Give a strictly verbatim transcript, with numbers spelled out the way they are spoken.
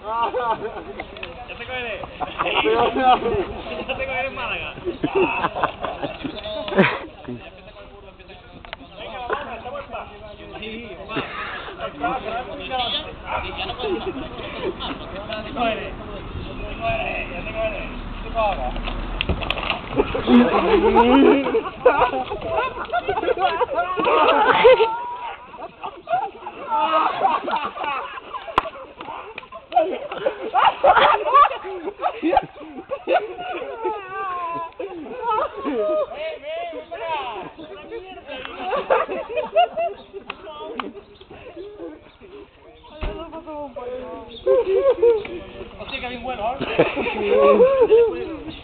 Ya te cogeré. Ya te cogeré en Málaga. Venga, vamos, esta vuelta. Sí, va. Ya no puedes. Ya te cogeré. Ya te cogeré. Ya te cogeré. ¿Qué pasa? Hostia, que bien bueno, ¿eh?